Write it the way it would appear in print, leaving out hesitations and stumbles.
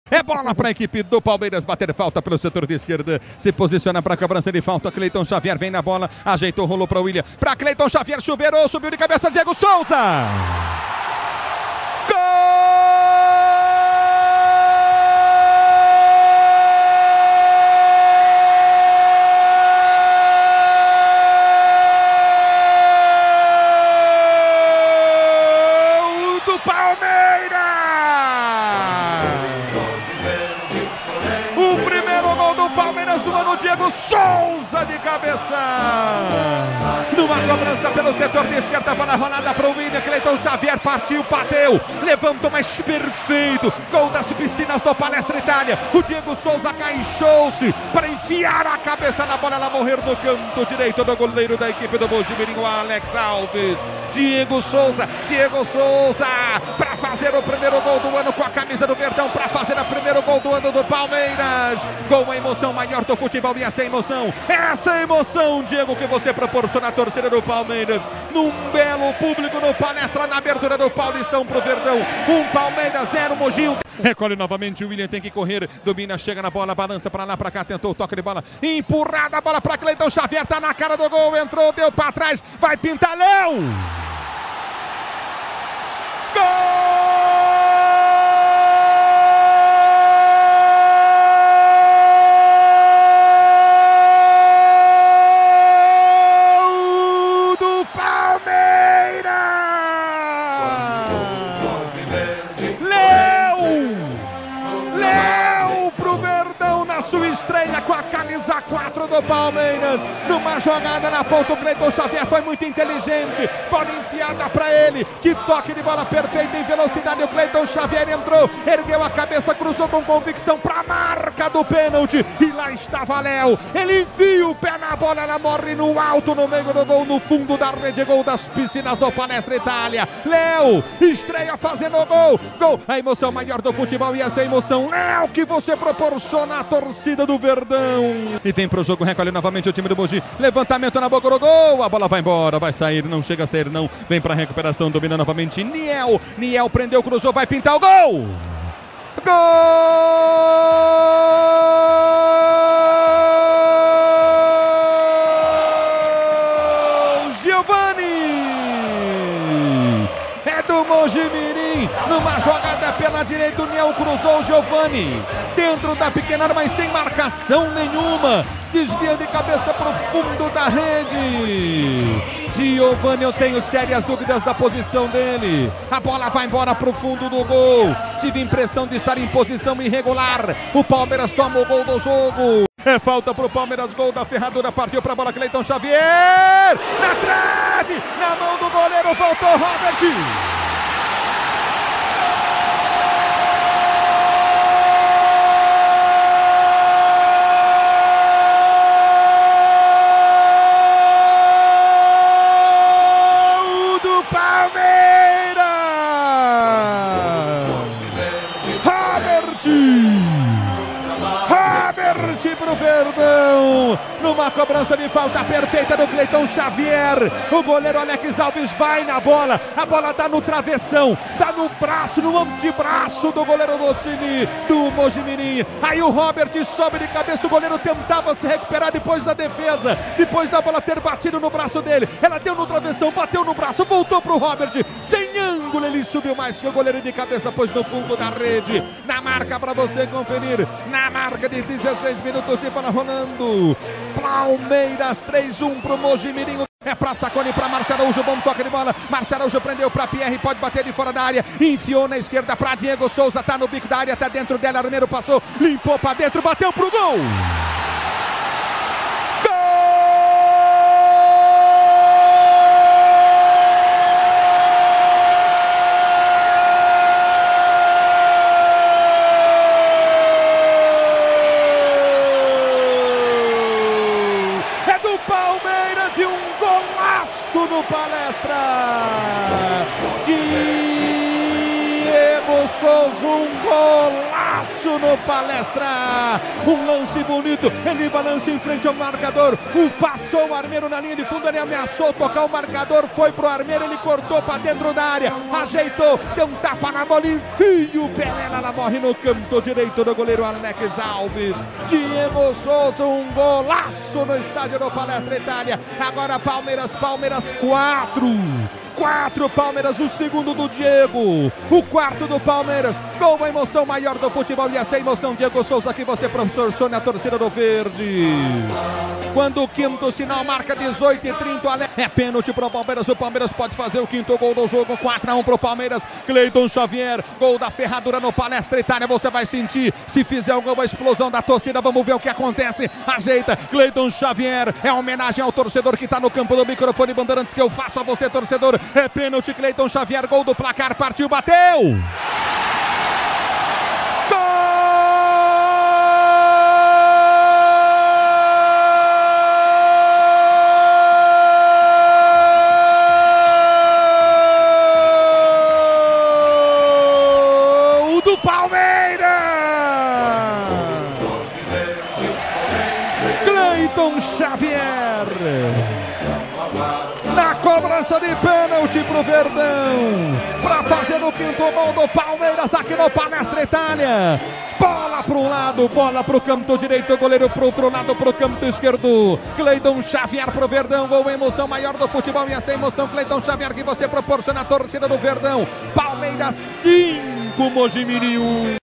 É bola para a equipe do Palmeiras bater falta pelo setor de esquerda. Se posiciona para a cobrança de falta. Cleiton Xavier vem na bola. Ajeitou, rolou para o William. Para Cleiton Xavier, chuveirou, subiu de cabeça Diego Souza. Do Diego Souza de cabeça, numa cobrança pelo setor de esquerda, bola rolada para o William. Cleiton Xavier partiu, bateu, levantou, mas perfeito, gol das piscinas do Palestra Itália. O Diego Souza caixou-se para enfiar a cabeça na bola, ela morrer no canto direito do goleiro da equipe do Mojimirim, o Alex Alves. Diego Souza para fazer o primeiro gol do ano com a camisa do Verdão, para fazer o primeiro gol do ano do Palmeiras. Gol, a emoção maior do futebol, e essa emoção, Diego, que você proporciona à torcida do Palmeiras, num belo público no Palestra, na abertura do Paulistão pro Verdão. Palmeiras 0, Mogi. Recolhe novamente o William, tem que correr, domina, chega na bola, balança pra lá, pra cá, tentou o toque de bola, empurrada a bola pra Cleiton Xavier, tá na cara do gol, entrou, deu pra trás, vai pintar, Léo! Gol! Sua estreia com a camisa 4 do Palmeiras, numa jogada na ponta, o Cleiton Xavier foi muito inteligente, bola enfiada para ele, que toque de bola perfeito em velocidade, o Cleiton Xavier entrou, ergueu a cabeça, cruzou com convicção para a marca do pênalti, e lá estava Léo, ele enfia o pé na bola, ela morre no alto, no meio do gol, no fundo da rede, gol das piscinas do Palestra Itália. Léo estreia fazendo gol, a emoção maior do futebol, e essa emoção, Léo, que você proporciona à torcida do Verdão. E vem pro jogo, recolhe novamente o time do Mogi, levantamento na boca do gol, a bola vai embora, vai sair, não chega a sair não, vem pra recuperação, domina novamente Niel prendeu, cruzou, vai pintar o gol! Gol! Giovani! É do Mojimirim, numa jogada pela direita, o Niel cruzou, o Giovani dentro da pequena área, mas sem marcação nenhuma, desvia de cabeça para o fundo da rede. Giovani, eu tenho sérias dúvidas da posição dele, a bola vai embora para o fundo do gol, tive impressão de estar em posição irregular, o Palmeiras toma o gol do jogo. É falta pro Palmeiras, gol da Ferradura, partiu pra bola, Cleiton Xavier, na trave, na mão do goleiro, voltou Robert. Robert pro Verdão, numa cobrança de falta perfeita do Cleiton Xavier, o goleiro Alex Alves vai na bola, a bola dá no travessão, dá no braço, no antebraço do goleiro do time do Mojimirim, aí o Robert sobe de cabeça, o goleiro tentava se recuperar depois da defesa, depois da bola ter batido no braço dele, ela deu no travessão, bateu no braço, voltou pro Robert, sem ângulo, ele subiu mais que o goleiro de cabeça, pôs no fundo da rede, na marca para você conferir, na marca de 16 minutos de bola rolando, Palmeiras 3-1 pro Mojimirim. É pra Sacone, pra Marcelo Araújo, bom toque de bola, Marcelo Araújo prendeu pra Pierre, pode bater de fora da área, enfiou na esquerda pra Diego Souza, tá no bico da área, tá dentro dela, Armeiro passou, limpou pra dentro, bateu pro gol! Palmeiras e um golaço do Palestra, Diego Souza, um golaço golaço no Palestra. Um lance bonito, ele balança em frente ao marcador, passou o Armeiro na linha de fundo, ele ameaçou tocar o marcador, foi pro Armeiro, ele cortou para dentro da área, ajeitou, deu um tapa na bola, enfia o Pelela, ela morre no canto direito do goleiro Alex Alves. Diego Souza, um golaço no estádio do Palestra Itália. Agora Palmeiras 4 Palmeiras, o segundo do Diego, o quarto do Palmeiras. Gol, a emoção maior do futebol, e essa emoção, Diego Souza, que você proporciona a torcida do Verde. Quando o quinto sinal marca 18:30, é pênalti pro Palmeiras, o Palmeiras pode fazer o quinto gol do jogo, 4-1 pro Palmeiras. Cleiton Xavier, gol da ferradura no Palestra Itália, você vai sentir, se fizer o gol, a explosão da torcida, vamos ver o que acontece. Ajeita, Cleiton Xavier, é homenagem ao torcedor que tá no campo do microfone Bandeirantes, que eu faço a você, torcedor. É pênalti, Cleiton Xavier, gol do placar, partiu, bateu! Gol do Palmeiras! Cleiton Xavier! Na cobrança de pênalti pro Verdão, para fazer o quinto gol do Palmeiras aqui no Palestra Itália. Bola para um lado, bola para o canto direito, goleiro para o outro lado, para o canto esquerdo. Cleiton Xavier pro Verdão, gol, emoção maior do futebol, e essa emoção, Cleiton Xavier, que você proporciona a torcida do Verdão. Palmeiras 5, Mojimirim 1.